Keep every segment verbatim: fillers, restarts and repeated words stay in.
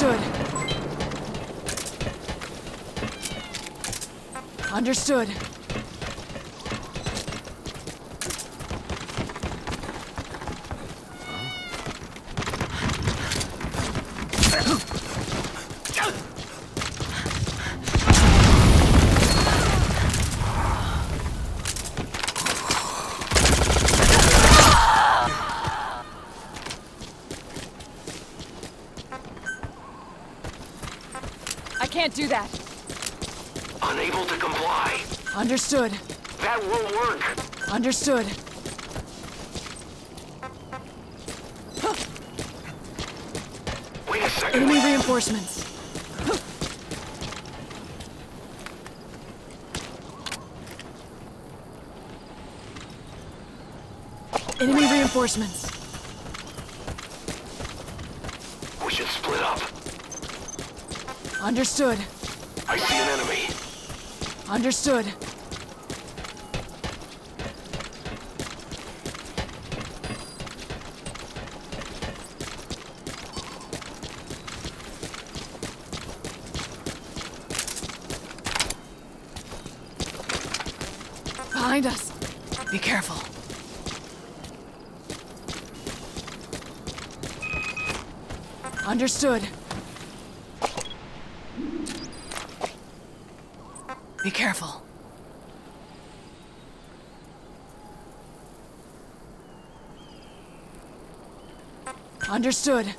Understood. Understood. I can't do that. Unable to comply. Understood. That won't work. Understood. Wait a second. Enemy reinforcements. Enemy reinforcements. We should split up. Understood. I see an enemy. Understood. Behind us. Be careful. Understood. Be careful. Understood.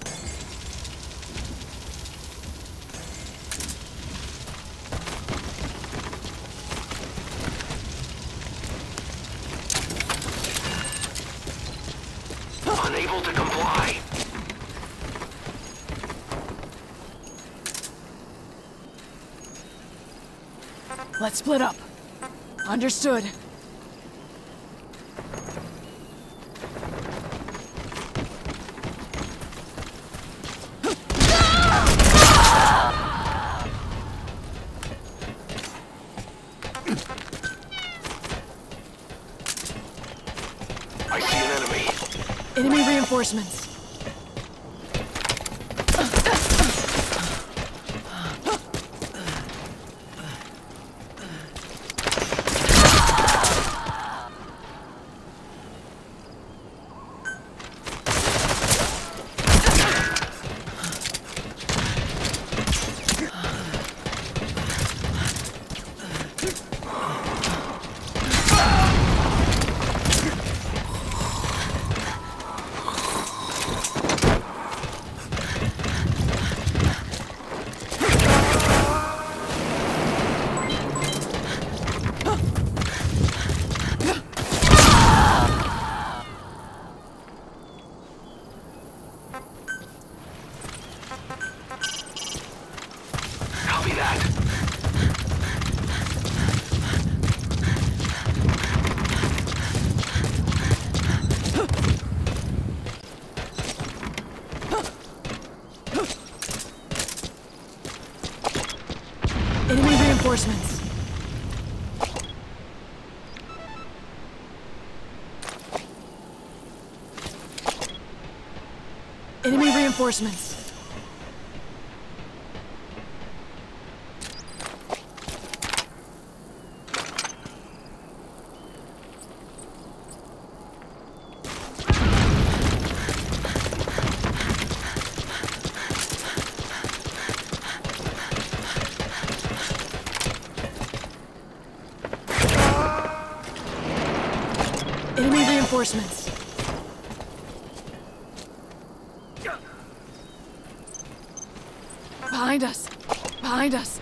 Unable to comply. Let's split up. Understood. I see an enemy. Enemy reinforcements. Copy that. Enemy reinforcements. Enemy reinforcements. Enemy reinforcements. Behind us. Behind us.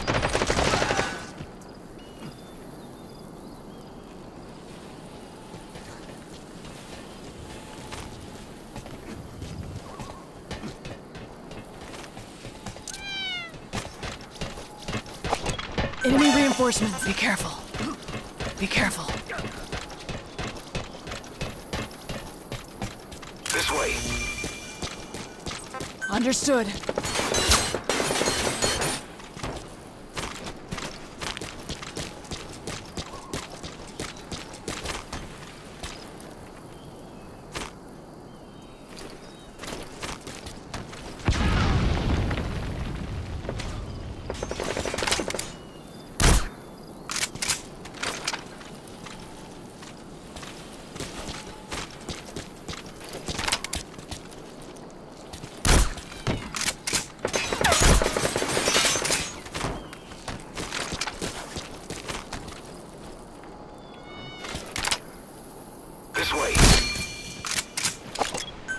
Enemy reinforcements. Be careful. Be careful. This way. Understood.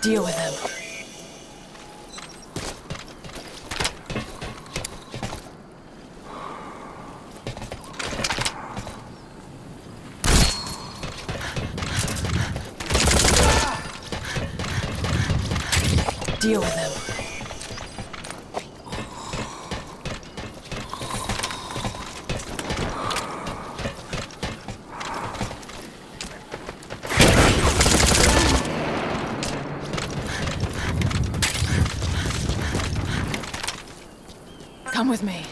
Deal with him. Deal with him. Come with me.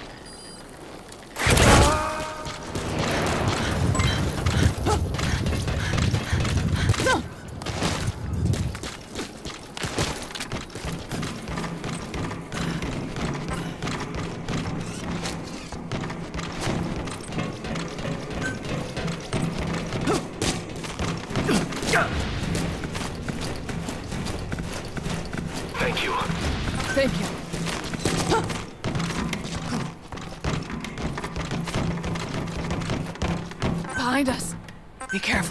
Thank you. Thank you. Behind us. Be careful.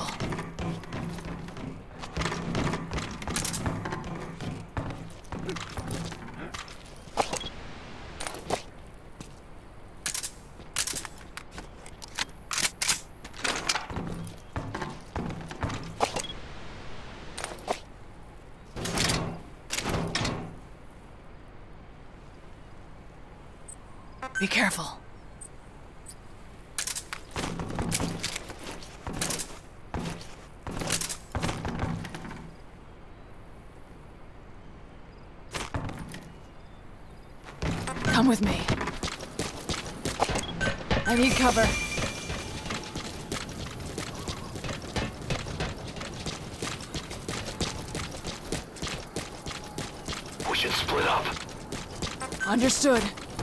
Be careful. Come with me. I need cover. We should split up. Understood.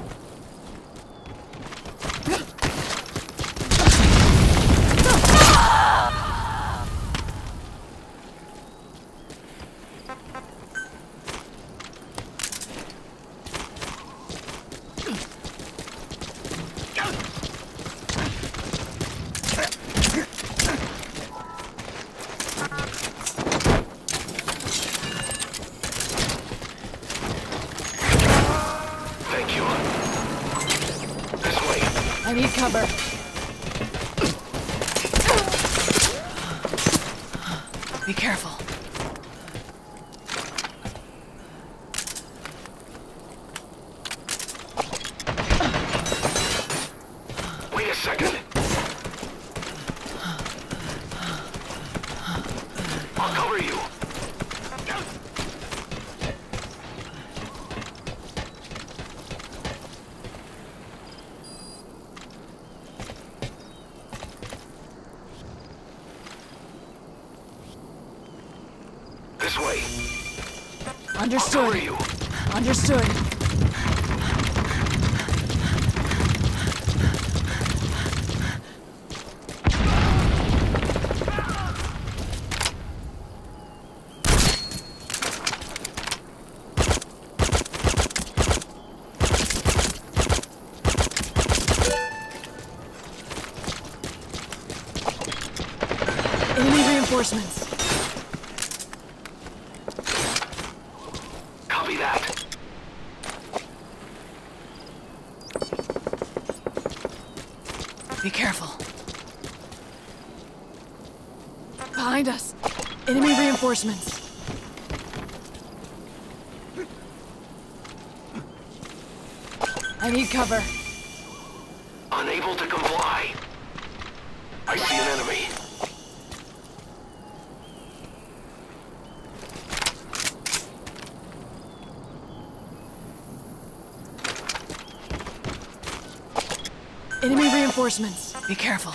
Thank you. This way. I need cover. Be careful. Wait a second. I'll cover you. This way. Understood. I'll cover you. Understood. Enemy reinforcements. Copy that. Be careful. Behind us. Enemy reinforcements. I need cover. Unable to comply. I see an enemy. Enemy reinforcements. Be careful.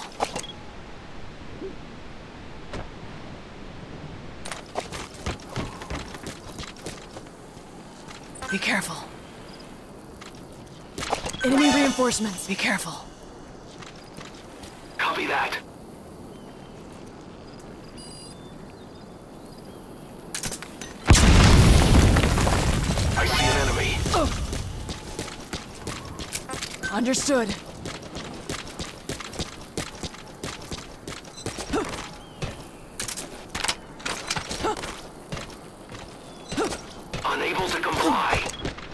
Be careful. Enemy reinforcements. Be careful. Copy that. I see an enemy. Understood.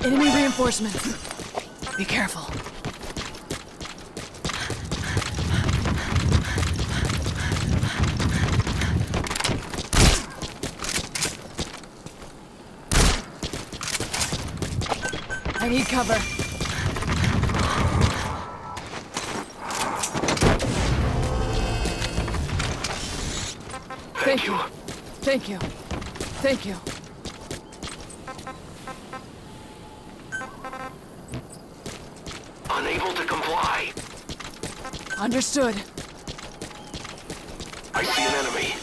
Enemy reinforcements. Be careful. I need cover. Thank you. Thank you. Thank you. Unable to comply. Understood. I see an enemy.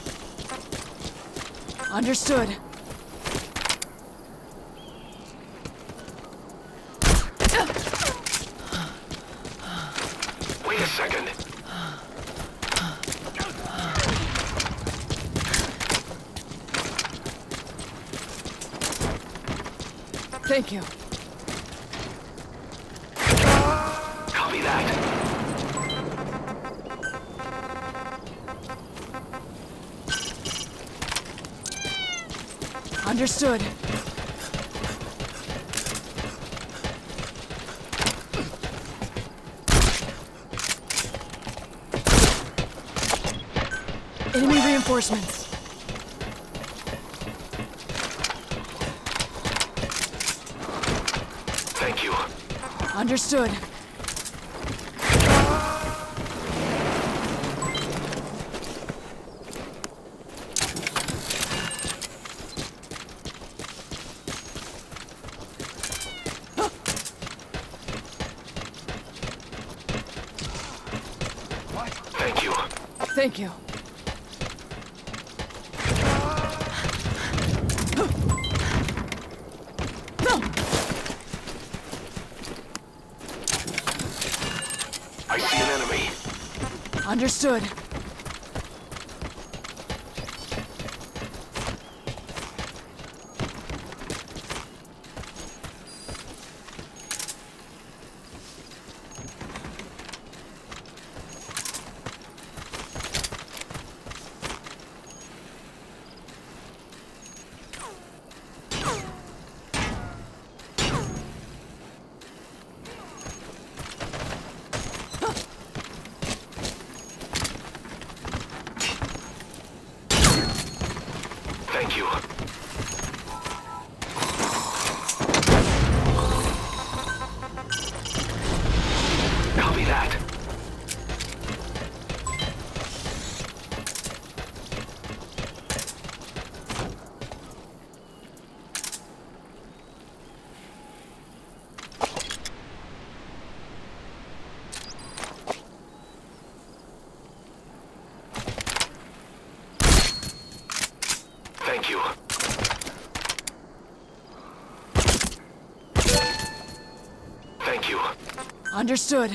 Understood. Wait a second. Thank you. Copy that. Understood. Enemy reinforcements. Thank you. Understood. Thank you. Thank you. I see an enemy. Understood. Thank you. Copy that. Thank you. Thank you. Understood.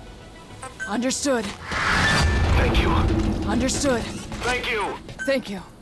Understood. Thank you. Understood. Thank you. Thank you.